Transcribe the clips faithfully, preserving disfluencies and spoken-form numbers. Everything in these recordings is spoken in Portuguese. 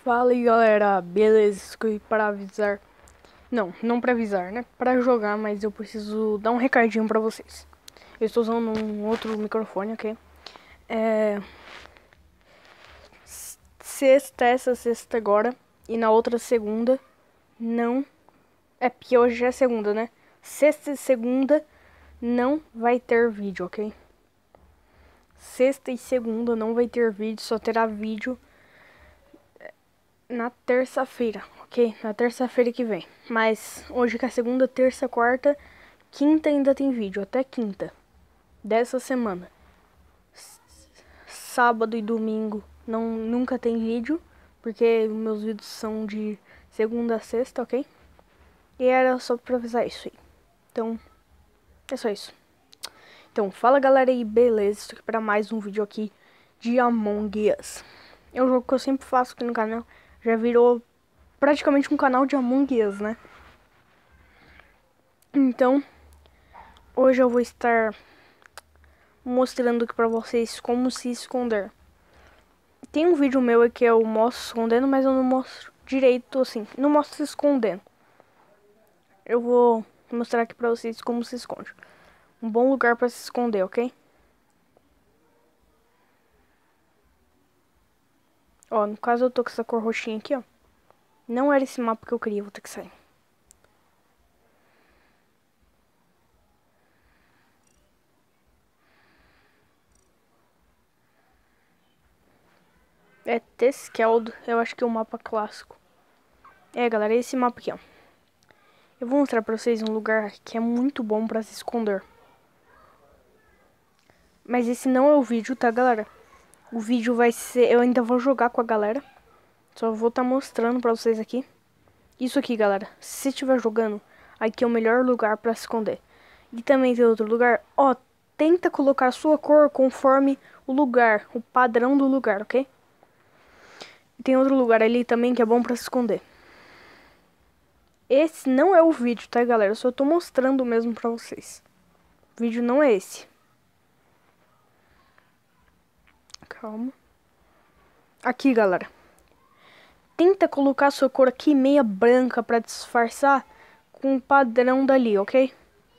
Fala aí galera, beleza? Escolhi para avisar. Não, não para avisar, né? Para jogar, mas eu preciso dar um recadinho para vocês. Eu estou usando um outro microfone, ok? É. Sexta, essa sexta agora. E na outra segunda, não. É porque hoje já é segunda, né? Sexta e segunda não vai ter vídeo, ok? Sexta e segunda não vai ter vídeo, só terá vídeo na terça-feira, ok? Na terça-feira que vem. Mas hoje que é segunda, terça, quarta, quinta ainda tem vídeo, até quinta dessa semana. Sábado e domingo não nunca tem vídeo, porque meus vídeos são de segunda a sexta, ok? E era só pra avisar isso aí. Então, é só isso. Então, fala galera aí, beleza? Estou aqui pra mais um vídeo aqui de Among Us. É um jogo que eu sempre faço aqui no canal. Já virou praticamente um canal de Among Us, né? Então, hoje eu vou estar mostrando aqui pra vocês como se esconder. Tem um vídeo meu aqui que eu mostro escondendo, mas eu não mostro direito assim. Não mostro se escondendo. Eu vou mostrar aqui pra vocês como se esconde. Um bom lugar pra se esconder, ok? Ó, no caso eu tô com essa cor roxinha aqui, ó. Não era esse mapa que eu queria, vou ter que sair. É Teskeldo, eu acho que é o mapa clássico. É, galera, é esse mapa aqui, ó. Eu vou mostrar pra vocês um lugar que é muito bom pra se esconder. Mas esse não é o vídeo, tá, galera? O vídeo vai ser... Eu ainda vou jogar com a galera. Só vou estar tá mostrando pra vocês aqui. Isso aqui, galera. Se estiver jogando, aqui é o melhor lugar pra se esconder. E também tem outro lugar. Ó, tenta colocar a sua cor conforme o lugar, o padrão do lugar, ok? E tem outro lugar ali também que é bom pra se esconder. Esse não é o vídeo, tá, galera? Eu só tô mostrando mesmo pra vocês. O vídeo não é esse. Calma. Aqui, galera. Tenta colocar a sua cor aqui meia branca pra disfarçar com o padrão dali, ok?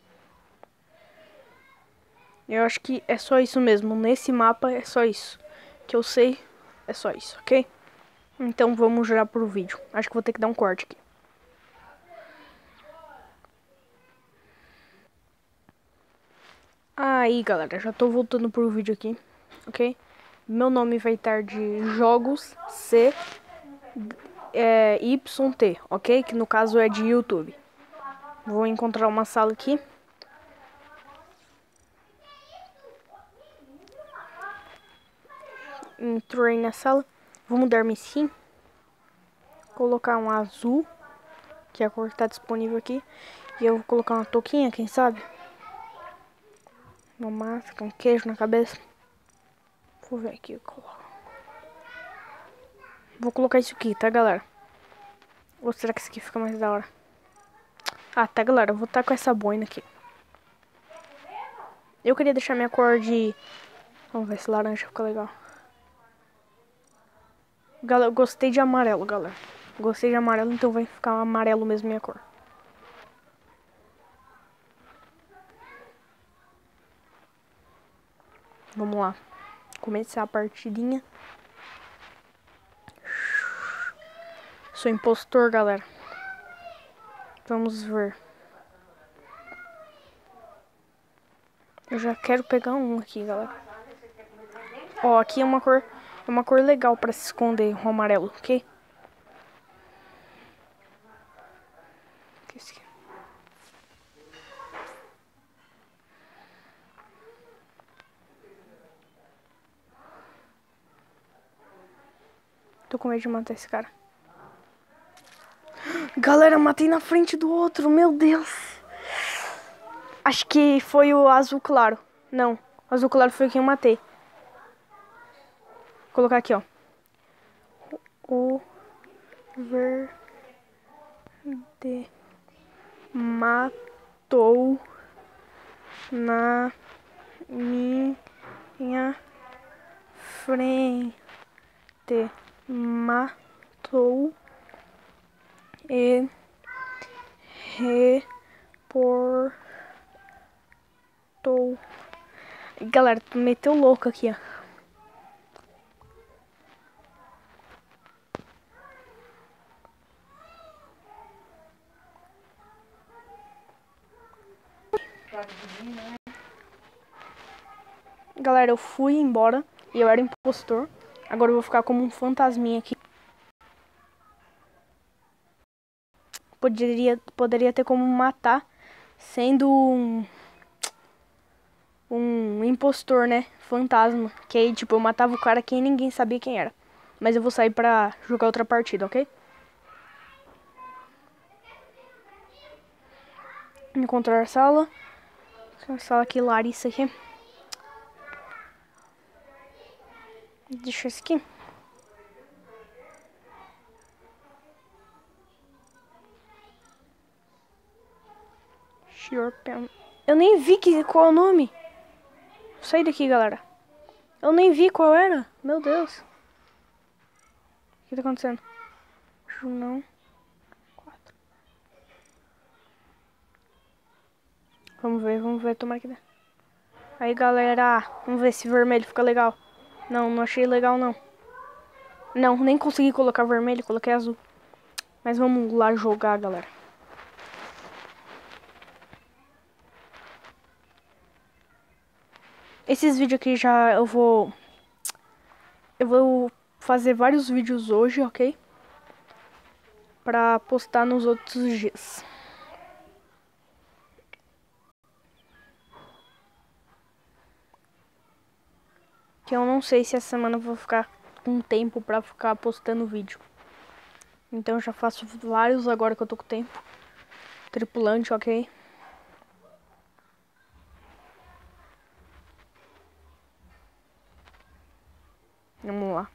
Eu acho que é só isso mesmo. Nesse mapa é só isso. Que eu sei é só isso, ok? Então vamos já pro vídeo. Acho que vou ter que dar um corte aqui. Aí, galera, já tô voltando pro vídeo aqui, ok? Meu nome vai estar de Jogos C é, Y T, ok? Que no caso é de YouTube. Vou encontrar uma sala aqui. Entrei na sala. Vou mudar minha skin. Colocar um azul, que é a cor que tá disponível aqui. E eu vou colocar uma touquinha, quem sabe? Uma máscara, um queijo na cabeça. Vou ver aqui. Vou colocar isso aqui, tá, galera? Ou será que isso aqui fica mais da hora? Ah, tá, galera. Eu vou estar com essa boina aqui. Eu queria deixar minha cor de... Vamos ver se laranja fica legal. Galera, eu gostei de amarelo, galera. Gostei de amarelo, então vai ficar amarelo mesmo minha cor. Vamos lá. Começar a partidinha. Sou impostor, galera. Vamos ver. Eu já quero pegar um aqui, galera. Ó, aqui é uma cor, é uma cor legal pra se esconder, o amarelo, ok? Tô com medo de matar esse cara. Galera, matei na frente do outro, meu Deus. Acho que foi o azul claro. Não, o azul claro foi quem eu matei. Vou colocar aqui, ó. O verde matou na minha frente. Matou. Estou e reportou. Galera, tu meteu louco aqui, ó. Galera, eu fui embora e eu era impostor. Agora eu vou ficar como um fantasminha aqui. Poderia, poderia ter como matar sendo um, um impostor, né? Fantasma. Que aí, tipo, eu matava o cara que ninguém sabia quem era. Mas eu vou sair pra jogar outra partida, ok? Encontrar a sala. A sala aqui, Larissa aqui. Deixa isso aqui. Eu nem vi que, qual é o nome. Sai daqui, galera. Eu nem vi qual era. Meu Deus. O que tá acontecendo? Não. Quatro. Vamos ver, vamos ver. Tomara que dê. Aí, galera. Vamos ver se vermelho fica legal. Não, não achei legal, não. Não, nem consegui colocar vermelho. Coloquei azul. Mas vamos lá jogar, galera. Esses vídeos aqui já eu vou... Eu vou fazer vários vídeos hoje, ok? Pra postar nos outros dias. Que eu não sei se essa semana eu vou ficar com tempo pra ficar postando vídeo. Então eu já faço vários agora que eu tô com tempo. Tripulante, ok? Vamos lá.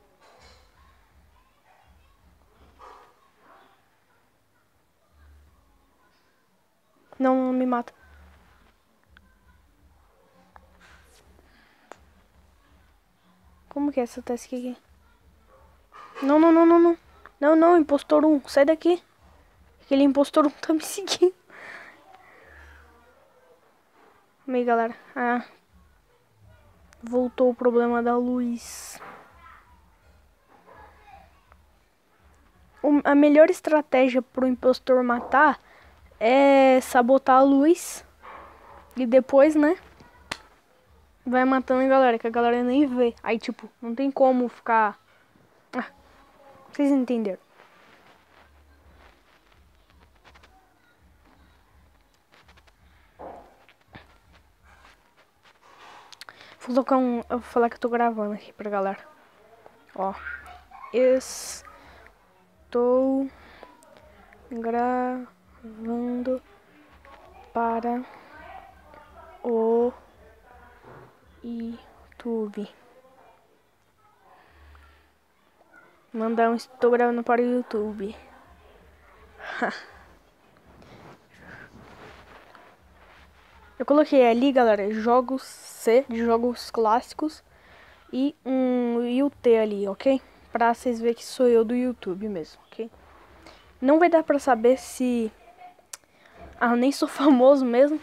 Não, não me mata. Como que é essa task aqui? Não, não, não, não, não. Não, não, impostor um. Sai daqui. Aquele impostor um tá me seguindo. Meio, galera. Ah. Voltou o problema da luz. O, a melhor estratégia pro impostor matar é sabotar a luz. E depois, né? Vai matando a galera, que a galera nem vê. Aí, tipo, não tem como ficar... Ah, vocês entenderam. Vou colocar um... Eu vou falar que eu tô gravando aqui pra galera. Ó. Estou gravando para o YouTube. Mandar um estou gravando para o YouTube. Eu coloquei ali, galera, jogos C, de jogos clássicos, e um U T ali, ok? Pra vocês verem que sou eu do YouTube mesmo, ok? Não vai dar pra saber se... Ah, eu nem sou famoso mesmo.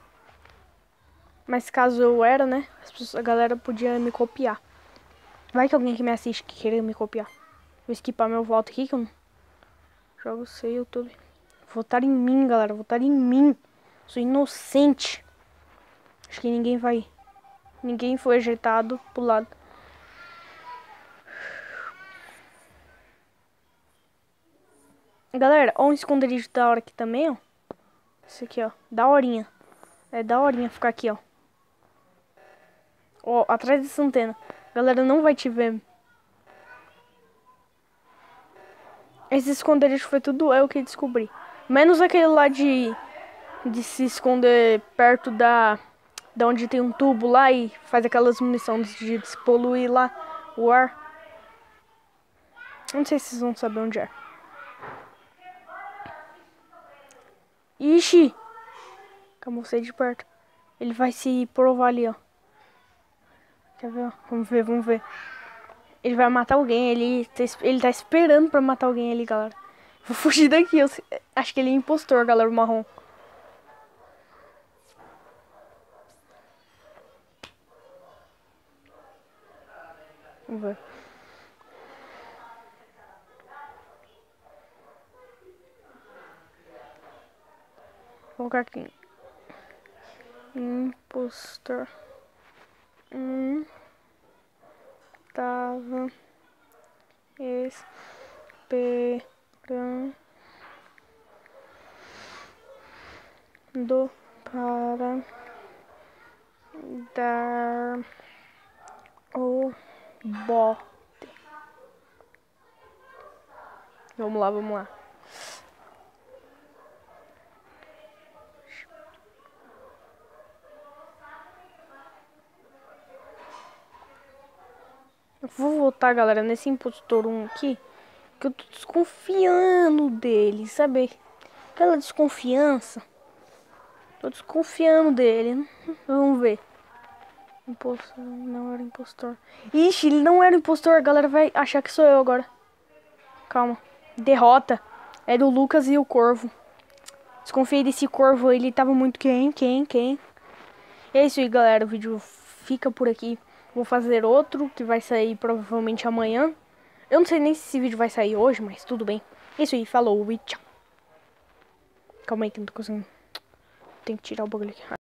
Mas caso eu era, né? As pessoas, a galera podia me copiar. Vai que alguém que me assiste que queria me copiar. Vou skipar meu voto aqui que eu não... Jogo C, YouTube. Votar em mim, galera. Votar em mim. Sou inocente. Acho que ninguém vai... Ninguém foi ajeitado pro lado. Galera, ó um esconderijo da hora aqui também, ó. Esse aqui, ó. Da horinha. É da horinha ficar aqui, ó. Ó, atrás dessa antena. Galera, não vai te ver. Esse esconderijo foi tudo eu que descobri. Menos aquele lá de... De se esconder perto da... Da onde tem um tubo lá e faz aquelas munições de despoluir lá o ar. Não sei se vocês vão saber onde é. Ixi! Camuflei de perto. Ele vai se provar ali, ó. Quer ver? Ó? Vamos ver, vamos ver. Ele vai matar alguém, ele tá, ele tá esperando pra matar alguém ali, galera. Vou fugir daqui, eu acho que ele é impostor, galera, o marrom. Vamos ver. Vou colocar aqui. Impostor. Hum. Tava esperando para dar o bote. Vamos lá, vamos lá. Eu vou voltar, galera, nesse impostor um aqui, que eu tô desconfiando dele, sabe? Aquela desconfiança. Tô desconfiando dele. Vamos ver. Impostor, não era impostor. Ixi, ele não era impostor. A galera vai achar que sou eu agora. Calma. Derrota. É do Lucas e o Corvo. Desconfiei desse Corvo. Ele tava muito quem, quem, quem. É isso aí, galera. O vídeo fica por aqui. Vou fazer outro que vai sair provavelmente amanhã. Eu não sei nem se esse vídeo vai sair hoje, mas tudo bem. É isso aí. Falou e tchau. Calma aí que eu não tô conseguindo. Tem que tirar o bagulho aqui.